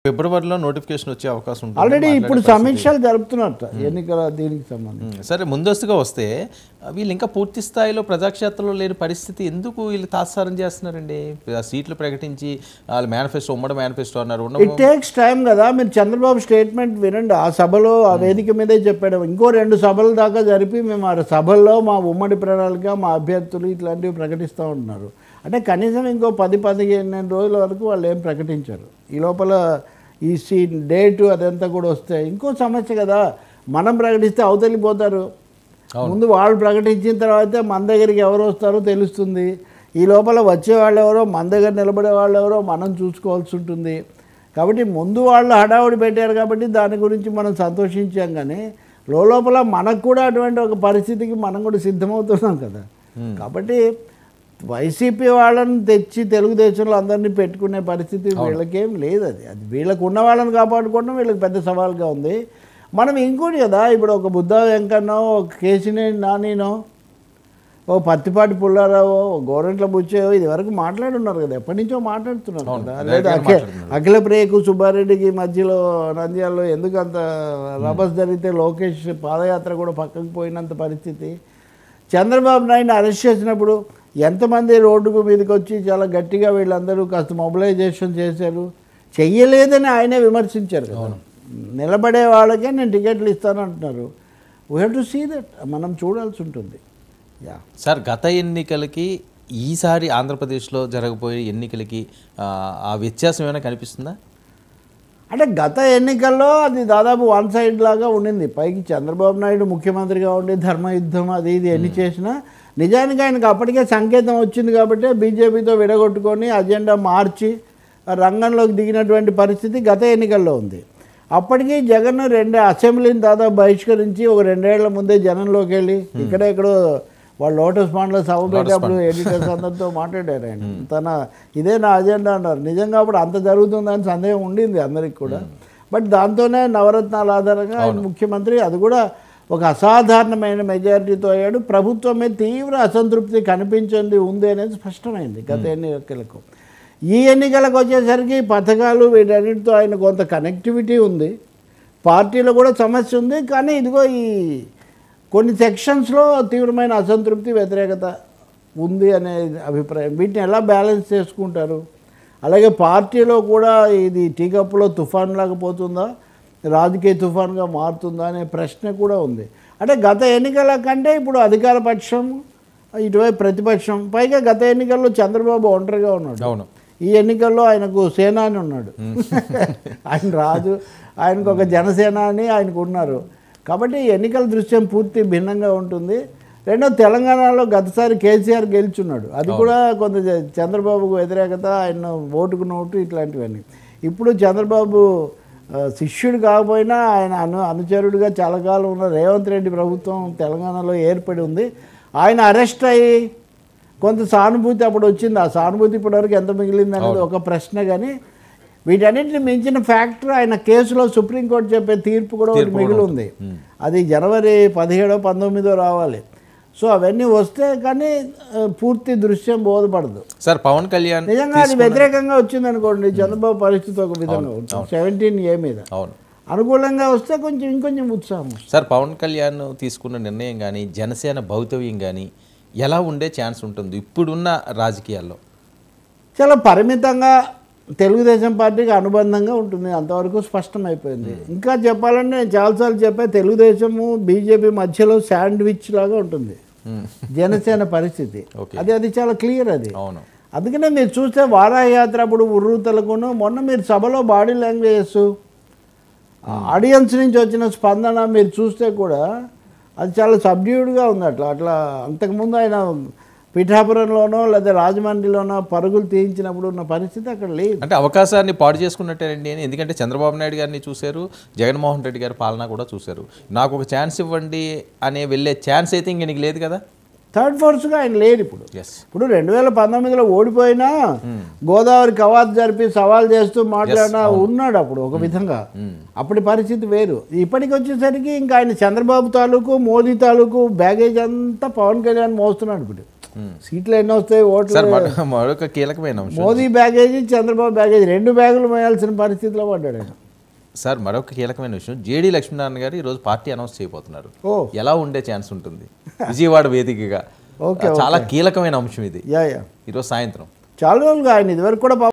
ఫిబ్రవరిలో నోటిఫికేషన్ వచ్చే అవకాశం ఉంటుంది. ఆల్రెడీ ఇప్పుడు సమీక్షలు జరుపుతున్నట్టు ఎన్నికల దీనికి సంబంధించి. సరే, ముందస్తుగా వస్తే వీళ్ళు ఇంకా పూర్తి స్థాయిలో ప్రజాక్షేత్రంలో లేని పరిస్థితి ఎందుకు వీళ్ళు తాత్సారం చేస్తున్నారండి? సీట్లు ప్రకటించి వాళ్ళు మేనిఫెస్టో, ఉమ్మడి మేనిఫెస్టో అన్నారు. ఇట్ టేక్స్ టైం కదా. మీరు చంద్రబాబు స్టేట్మెంట్ వినండి. ఆ సభలో ఆ వేదిక మీదే చెప్పాడు. ఇంకో 2 సభల దాకా జరిపి మేము ఆ సభల్లో మా ఉమ్మడి ప్రణాళిక, మా అభ్యర్థులు ఇట్లాంటివి ప్రకటిస్తూ ఉంటున్నారు. అంటే కనీసం ఇంకో 10-15 రోజుల వరకు వాళ్ళు ఏం ప్రకటించారు. ఈ లోపల ఈ డేటు అదంతా కూడా వస్తే ఇంకో సమస్య కదా. మనం ప్రకటిస్తే అవతలిపోతారు. ముందు వాళ్ళు ప్రకటించిన తర్వాతే మన దగ్గరికి ఎవరు వస్తారో తెలుస్తుంది. ఈ లోపల వచ్చే వాళ్ళు ఎవరో, మన దగ్గర నిలబడే వాళ్ళు ఎవరో మనం చూసుకోవాల్సి ఉంటుంది. కాబట్టి ముందు వాళ్ళు హడావుడి పెట్టారు కాబట్టి దాని గురించి మనం సంతోషించాం. కానీ లోపల మనకు కూడా అటువంటి ఒక పరిస్థితికి మనం కూడా సిద్ధమవుతున్నాం కదా. కాబట్టి వైసీపీ వాళ్ళని తెచ్చి తెలుగుదేశంలో అందరినీ పెట్టుకునే పరిస్థితి వీళ్ళకేం లేదు. అది వీళ్ళకు ఉన్న వాళ్ళని కాపాడుకోవడం వీళ్ళకి పెద్ద సవాల్గా ఉంది. మనం ఇంకోటి కదా, ఇప్పుడు ఒక బుద్ధా వెంకన్నో, ఒక కేసినేని నానినో, ఓ పత్తిపాటి పుల్లారావో, గోరంట్ల బుచ్చేవో ఇది వరకు మాట్లాడున్నారు కదా, ఎప్పటి నుంచో మాట్లాడుతున్నారు కదా. లేదా అఖిల ప్రియకు సుబ్బారెడ్డికి మధ్యలో నంద్యాలలో ఎందుకు అంత రభస్ జరిగితే లోకేష్ పాదయాత్ర కూడా పక్కకు పోయినంత పరిస్థితి. చంద్రబాబు నాయుడిని అరెస్ట్ చేసినప్పుడు ఎంతమంది రోడ్డుకు మీదకి వచ్చి చాలా గట్టిగా వీళ్ళందరూ కాస్త మొబిలైజేషన్ చేశారు. చెయ్యలేదని ఆయనే విమర్శించారు కదా. నిలబడే వాళ్ళకే నేను టికెట్లు ఇస్తాను అంటున్నారు. We have to see that. మనం చూడాల్సి ఉంటుంది. సార్, గత ఎన్నికలకి ఈసారి ఆంధ్రప్రదేశ్లో జరగబోయే ఎన్నికలకి ఆ వ్యత్యాసం ఏమైనా కనిపిస్తుందా? అంటే గత ఎన్నికల్లో అది దాదాపు వన్ సైడ్ లాగా ఉండింది. పైకి చంద్రబాబు నాయుడు ముఖ్యమంత్రిగా ఉండి ధర్మయుద్ధం అది ఇది ఎన్ని చేసినా నిజానికి ఆయనకు అప్పటికే సంకేతం వచ్చింది కాబట్టి బీజేపీతో విడగొట్టుకొని అజెండా మార్చి రంగంలోకి దిగినటువంటి పరిస్థితి గత ఎన్నికల్లో ఉంది. అప్పటికి జగన్ 2 అసెంబ్లీని దాదాపు బహిష్కరించి ఒక 2 ఏళ్ల ముందే జనంలోకి వెళ్ళి ఇక్కడెక్కడో వాళ్ళు లోటస్ పాండ్లో సభ పెట్టేప్పుడు ఎడిటర్స్ అందరితో మాట్లాడారు. ఆయన ఇదే నా అజెండా అన్నారు. నిజంగా అప్పుడు అంత జరుగుతుందని సందేహం ఉండింది అందరికి కూడా. బట్ దాంతోనే నవరత్నాల ఆధారంగా ఆయన ముఖ్యమంత్రి, అది కూడా ఒక అసాధారణమైన మెజారిటీతో అయ్యాడు. ప్రభుత్వం మీద తీవ్ర అసంతృప్తి కనిపించింది ఉంది అనేది స్పష్టమైంది గత ఎన్నికలకు. ఈ ఎన్నికలకు వచ్చేసరికి పథకాలు వీటన్నిటితో ఆయన కొంత కనెక్టివిటీ ఉంది. పార్టీలో కూడా సమస్య ఉంది. కానీ ఇదిగో ఈ కొన్ని సెక్షన్స్లో తీవ్రమైన అసంతృప్తి, వ్యతిరేకత ఉంది అనే అభిప్రాయం. వీటిని ఎలా బ్యాలెన్స్ చేసుకుంటారు? అలాగే పార్టీలో కూడా ఇది టీ కప్పులో తుఫాన్ లాగా పోతుందా, రాజకీయ తుఫాన్గా మారుతుందా అనే ప్రశ్న కూడా ఉంది. అంటే గత ఎన్నికల కంటే ఇప్పుడు అధికార పక్షం, ఇటువైపు ప్రతిపక్షం, పైగా గత ఎన్నికల్లో చంద్రబాబు ఒంటరిగా ఉన్నాడు. అవును. ఈ ఎన్నికల్లో ఆయనకు సేనాని ఉన్నాడు. ఆయన రాజు, ఆయనకు ఒక జనసేనాని ఆయనకు ఉన్నారు. కాబట్టి ఎన్నికల దృశ్యం పూర్తి భిన్నంగా ఉంటుంది. రెండో, తెలంగాణలో గతసారి కేసీఆర్ గెలుచున్నాడు. అది కూడా కొంత చంద్రబాబుకు వ్యతిరేకత, ఆయన ఓటుకు నోటు ఇట్లాంటివన్నీ. ఇప్పుడు చంద్రబాబు శిష్యుడు కాకపోయినా ఆయన అనుచరుడిగా చాలా కాలం ఉన్న రేవంత్ రెడ్డి ప్రభుత్వం తెలంగాణలో ఏర్పడి ఉంది. ఆయన అరెస్ట్ అయ్యి కొంత సానుభూతి అప్పుడు వచ్చింది. ఆ సానుభూతి ఇప్పటివరకు ఎంత మిగిలింది అనేది ఒక ప్రశ్న. కానీ వీటన్నింటిని మించిన ఫ్యాక్టర్ ఆయన కేసులో సుప్రీంకోర్టు చెప్పే తీర్పు కూడా ఒకటి మిగిలి ఉంది. అది జనవరి 17-19 రావాలి. సో అవన్నీ వస్తే కానీ పూర్తి దృశ్యం బోధపడదు. సార్, పవన్ కళ్యాణ్ నిజంగా అది వ్యతిరేకంగా వచ్చింది అనుకోండి, చంద్రబాబు పరిస్థితి ఒక విధంగా ఉంటుంది. 17A మీద అనుకూలంగా వస్తే కొంచెం ఇంకొంచెం ఉత్సాహం. సార్, పవన్ కళ్యాణ్ తీసుకున్న నిర్ణయం కానీ, జనసేన భౌతవ్యం కానీ ఎలా ఉండే ఛాన్స్ ఉంటుంది ఇప్పుడున్న రాజకీయాల్లో? చాలా పరిమితంగా తెలుగుదేశం పార్టీకి అనుబంధంగా ఉంటుంది, అంతవరకు స్పష్టమైపోయింది. ఇంకా చెప్పాలంటే నేను చాలాసార్లు చెప్పా, తెలుగుదేశము బీజేపీ మధ్యలో శాండ్విచ్ లాగా ఉంటుంది జనసేన పరిస్థితి. అది చాలా క్లియర్ అది. అందుకనే మీరు చూస్తే వారాయాత్ర అప్పుడు ఉర్రూతలకును, మొన్న మీరు సభలో బాడీ లాంగ్వేజెస్, ఆడియన్స్ నుంచి వచ్చిన స్పందన మీరు చూస్తే కూడా అది చాలా సబ్డ్యూడ్గా ఉంది. అట్లా అంతకుముందు ఆయన పిఠాపురంలోనో లేదా రాజమండ్రిలోనో పరుగులు తీయించినప్పుడు ఉన్న పరిస్థితి అక్కడ లేదు. అంటే అవకాశాన్ని పాడు చేసుకున్నట్టేనండి. ఎందుకంటే చంద్రబాబు నాయుడు గారిని చూశారు, జగన్మోహన్ రెడ్డి గారి పాలన కూడా చూశారు. నాకు ఒక ఛాన్స్ ఇవ్వండి అనే వెళ్ళే ఛాన్స్ అయితే ఇంక లేదు కదా. థర్డ్ ఫోర్స్గా ఆయన లేరు ఇప్పుడు. ఇప్పుడు 2019లో ఓడిపోయినా గోదావరి కవాతు జరిపి సవాల్ చేస్తూ మాట్లాడినా ఉన్నాడు అప్పుడు ఒక విధంగా. అప్పటి పరిస్థితి వేరు. ఇప్పటికి వచ్చేసరికి ఇంకా ఆయన చంద్రబాబు తాలూకు, మోదీ తాలూకు బ్యాగేజ్ అంతా పవన్ కళ్యాణ్ మోస్తున్నాడు ఇప్పుడు. సీట్లు ఎన్ని వస్తాయి ఓట్లు సార్ మరొక కీలకమైన అంశం మోదీ బ్యాగేజీ చంద్రబాబు బ్యాగేజీ 2 బ్యాగులు మోయాల్సిన పరిస్థితిలో పడ్డాడు ఆయన. సార్ మరొక కీలకమైన విషయం జేడీ లక్ష్మీనారాయణ గారు ఈరోజు పార్టీ అనౌన్స్ చేయబోతున్నారు. ఓ ఎలా ఉండే ఛాన్స్ ఉంటుంది విజయవాడ వేదికగా? ఓకే చాలా కీలకమైన అంశం ఇది యా ఈరోజు సాయంత్రం. చాలా రోజులుగా ఆయన ఇదివరకు కూడా